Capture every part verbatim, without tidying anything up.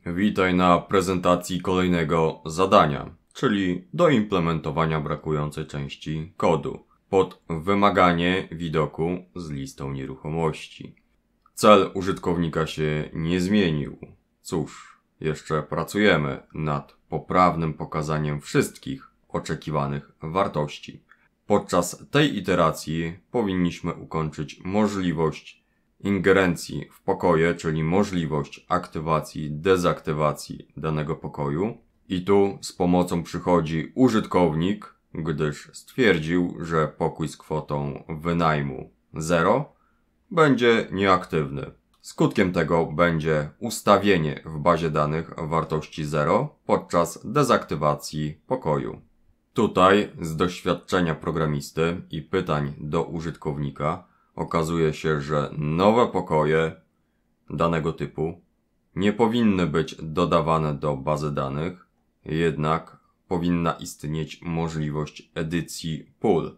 Witaj na prezentacji kolejnego zadania, czyli do implementowania brakującej części kodu pod wymaganie widoku z listą nieruchomości. Cel użytkownika się nie zmienił. Cóż, jeszcze pracujemy nad poprawnym pokazaniem wszystkich oczekiwanych wartości. Podczas tej iteracji powinniśmy ukończyć możliwość ingerencji w pokoje, czyli możliwość aktywacji, dezaktywacji danego pokoju. I tu z pomocą przychodzi użytkownik, gdyż stwierdził, że pokój z kwotą wynajmu zero będzie nieaktywny. Skutkiem tego będzie ustawienie w bazie danych wartości zero podczas dezaktywacji pokoju. Tutaj z doświadczenia programisty i pytań do użytkownika okazuje się, że nowe pokoje danego typu nie powinny być dodawane do bazy danych, jednak powinna istnieć możliwość edycji pól,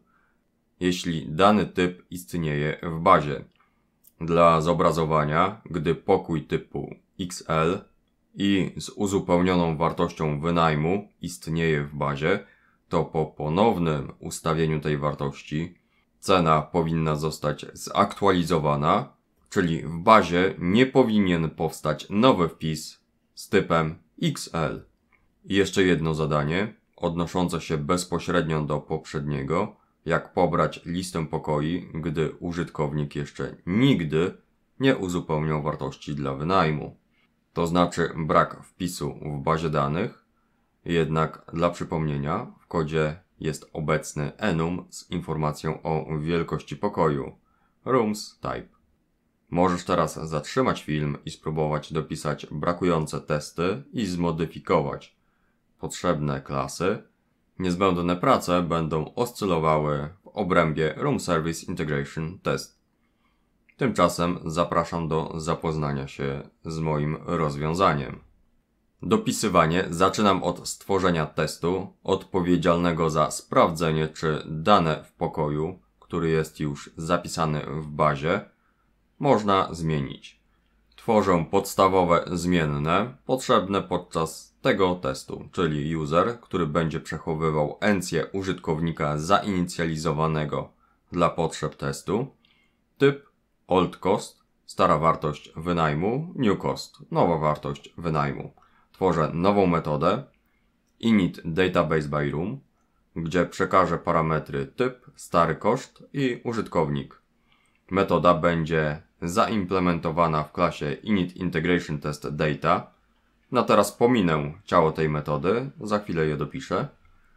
jeśli dany typ istnieje w bazie. Dla zobrazowania, gdy pokój typu X L i z uzupełnioną wartością wynajmu istnieje w bazie, to po ponownym ustawieniu tej wartości cena powinna zostać zaktualizowana, czyli w bazie nie powinien powstać nowy wpis z typem X L. I jeszcze jedno zadanie, odnoszące się bezpośrednio do poprzedniego, jak pobrać listę pokoi, gdy użytkownik jeszcze nigdy nie uzupełniał wartości dla wynajmu. To znaczy brak wpisu w bazie danych, jednak dla przypomnienia w kodzie jest obecny enum z informacją o wielkości pokoju, rooms type. Możesz teraz zatrzymać film i spróbować dopisać brakujące testy i zmodyfikować potrzebne klasy. Niezbędne prace będą oscylowały w obrębie Room Service Integration Test. Tymczasem zapraszam do zapoznania się z moim rozwiązaniem. Dopisywanie zaczynam od stworzenia testu odpowiedzialnego za sprawdzenie, czy dane w pokoju, który jest już zapisany w bazie, można zmienić. Tworzę podstawowe zmienne potrzebne podczas tego testu, czyli user, który będzie przechowywał encję użytkownika zainicjalizowanego dla potrzeb testu, typ old cost, stara wartość wynajmu, new cost, nowa wartość wynajmu. Tworzę nową metodę init database by room, gdzie przekażę parametry typ, stary koszt i użytkownik. Metoda będzie zaimplementowana w klasie init integration test data. No teraz pominę ciało tej metody, za chwilę je dopiszę.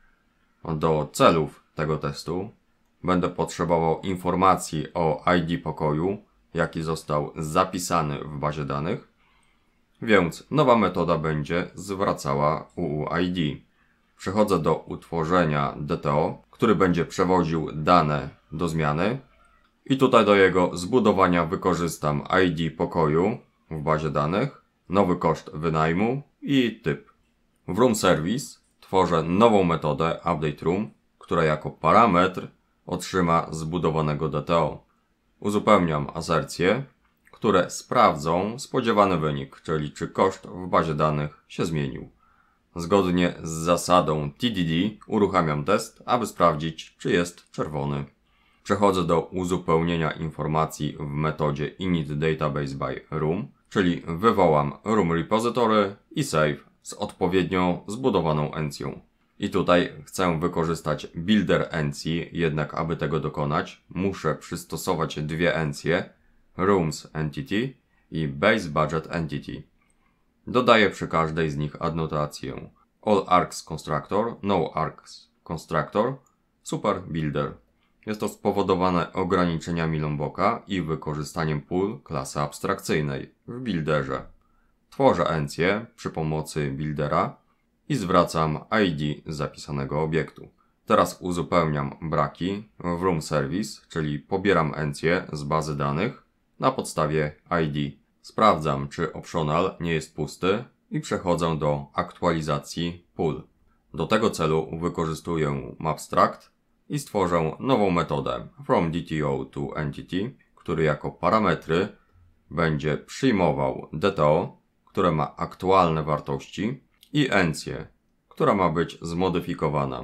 Do celów tego testu będę potrzebował informacji o I D pokoju, jaki został zapisany w bazie danych. Więc nowa metoda będzie zwracała U U I D. Przechodzę do utworzenia D T O, który będzie przewoził dane do zmiany. I tutaj do jego zbudowania wykorzystam I D pokoju w bazie danych, nowy koszt wynajmu i typ. W Room Service tworzę nową metodę UpdateRoom, która jako parametr otrzyma zbudowanego D T O. Uzupełniam asercje, które sprawdzą spodziewany wynik, czyli czy koszt w bazie danych się zmienił. Zgodnie z zasadą T D D uruchamiam test, aby sprawdzić, czy jest czerwony. Przechodzę do uzupełnienia informacji w metodzie init database by room, czyli wywołam room repository i save z odpowiednio zbudowaną encją. I tutaj chcę wykorzystać builder encji, jednak aby tego dokonać, muszę przystosować dwie encje, rooms entity i base budget entity. Dodaję przy każdej z nich adnotację all args constructor, no args constructor, super builder. Jest to spowodowane ograniczeniami Lomboka i wykorzystaniem pól klasy abstrakcyjnej w builderze. Tworzę encję przy pomocy buildera i zwracam I D zapisanego obiektu. Teraz uzupełniam braki w Room Service, czyli pobieram encję z bazy danych na podstawie I D. Sprawdzam, czy optional nie jest pusty i przechodzę do aktualizacji pól. Do tego celu wykorzystuję mapstruct i stworzę nową metodę from D T O to entity, który jako parametry będzie przyjmował D T O, które ma aktualne wartości i encję, która ma być zmodyfikowana.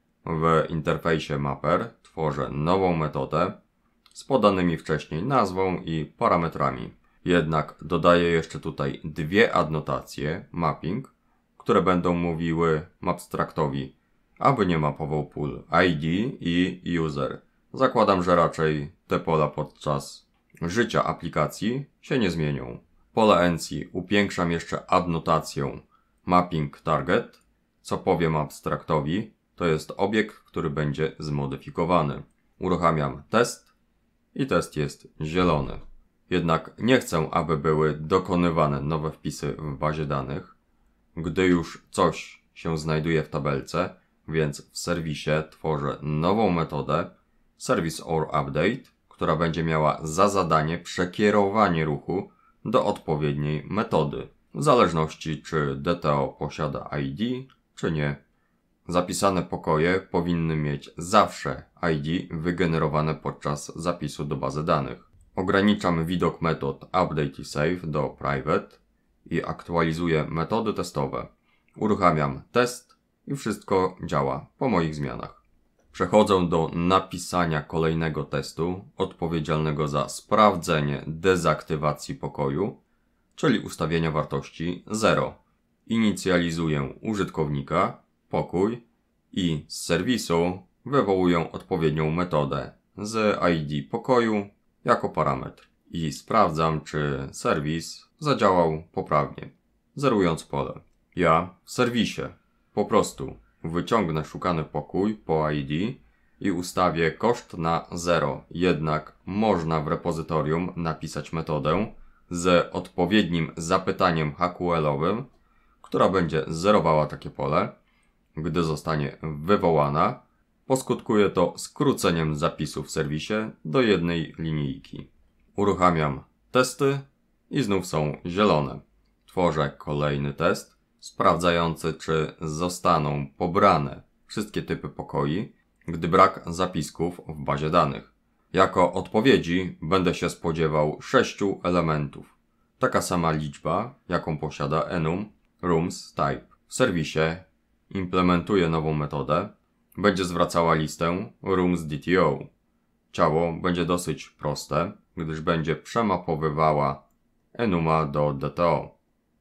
W interfejsie Mapper tworzę nową metodę z podanymi wcześniej nazwą i parametrami. Jednak dodaję jeszcze tutaj dwie adnotacje mapping, które będą mówiły Mapstraktowi, aby nie mapował pól I D i user. Zakładam, że raczej te pola podczas życia aplikacji się nie zmienią. Pole encji upiększam jeszcze adnotacją mapping target, co powiem abstraktowi, to jest obiekt, który będzie zmodyfikowany. Uruchamiam test i test jest zielony. Jednak nie chcę, aby były dokonywane nowe wpisy w bazie danych, gdy już coś się znajduje w tabelce, więc w serwisie tworzę nową metodę service or update, która będzie miała za zadanie przekierowanie ruchu do odpowiedniej metody, w zależności czy D T O posiada I D, czy nie. Zapisane pokoje powinny mieć zawsze I D wygenerowane podczas zapisu do bazy danych. Ograniczam widok metod update i save do private i aktualizuję metody testowe. Uruchamiam test i wszystko działa po moich zmianach. Przechodzę do napisania kolejnego testu odpowiedzialnego za sprawdzenie dezaktywacji pokoju, czyli ustawienia wartości zero. Inicjalizuję użytkownika, pokój i z serwisu wywołuję odpowiednią metodę z I D pokoju jako parametr i sprawdzam, czy serwis zadziałał poprawnie, zerując pole. Ja w serwisie po prostu wyciągnę szukany pokój po I D i ustawię koszt na zero, jednak można w repozytorium napisać metodę z odpowiednim zapytaniem H Q L-owym, która będzie zerowała takie pole. Gdy zostanie wywołana, poskutkuje to skróceniem zapisu w serwisie do jednej linijki. Uruchamiam testy i znów są zielone. Tworzę kolejny test sprawdzający, czy zostaną pobrane wszystkie typy pokoi, gdy brak zapisków w bazie danych. Jako odpowiedzi będę się spodziewał sześciu elementów. Taka sama liczba, jaką posiada enum rooms type. W serwisie implementuję nową metodę. Będzie zwracała listę rooms D T O. Ciało będzie dosyć proste, gdyż będzie przemapowywała enuma do D T O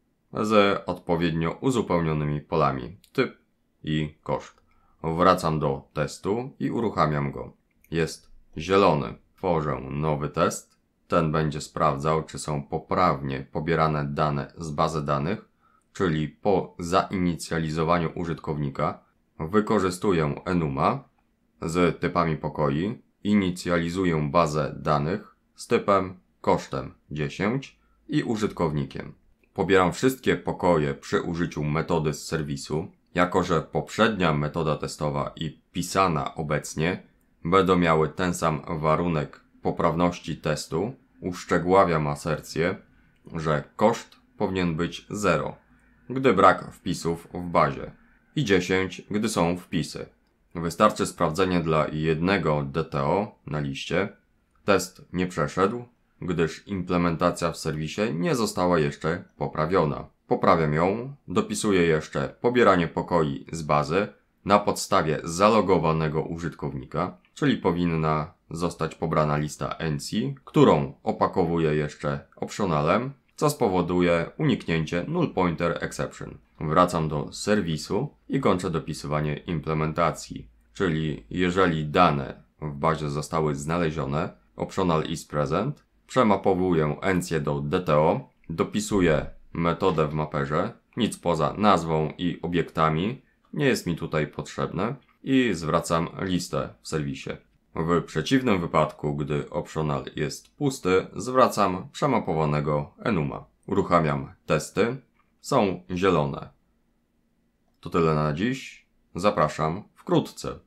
z odpowiednio uzupełnionymi polami typ i koszt. Wracam do testu i uruchamiam go. Jest zielony. Tworzę nowy test. Ten będzie sprawdzał, czy są poprawnie pobierane dane z bazy danych, czyli po zainicjalizowaniu użytkownika wykorzystuję enuma z typami pokoi, inicjalizuję bazę danych z typem kosztem dziesięć i użytkownikiem. Pobieram wszystkie pokoje przy użyciu metody z serwisu, jako że poprzednia metoda testowa i pisana obecnie będą miały ten sam warunek poprawności testu, uszczegóławiam asercję, że koszt powinien być zero, gdy brak wpisów w bazie i dziesięć, gdy są wpisy. Wystarczy sprawdzenie dla jednego D T O na liście. Test nie przeszedł, gdyż implementacja w serwisie nie została jeszcze poprawiona. Poprawiam ją, dopisuję jeszcze pobieranie pokoi z bazy na podstawie zalogowanego użytkownika, czyli powinna zostać pobrana lista encji, którą opakowuję jeszcze optionalem, co spowoduje uniknięcie null pointer exception. Wracam do serwisu i kończę dopisywanie implementacji, czyli jeżeli dane w bazie zostały znalezione, optional is present, przemapowuję encję do D T O, dopisuję metodę w maperze, nic poza nazwą i obiektami nie jest mi tutaj potrzebne i zwracam listę w serwisie. W przeciwnym wypadku, gdy optional jest pusty, zwracam przemapowanego enuma. Uruchamiam testy. Są zielone. To tyle na dziś. Zapraszam wkrótce.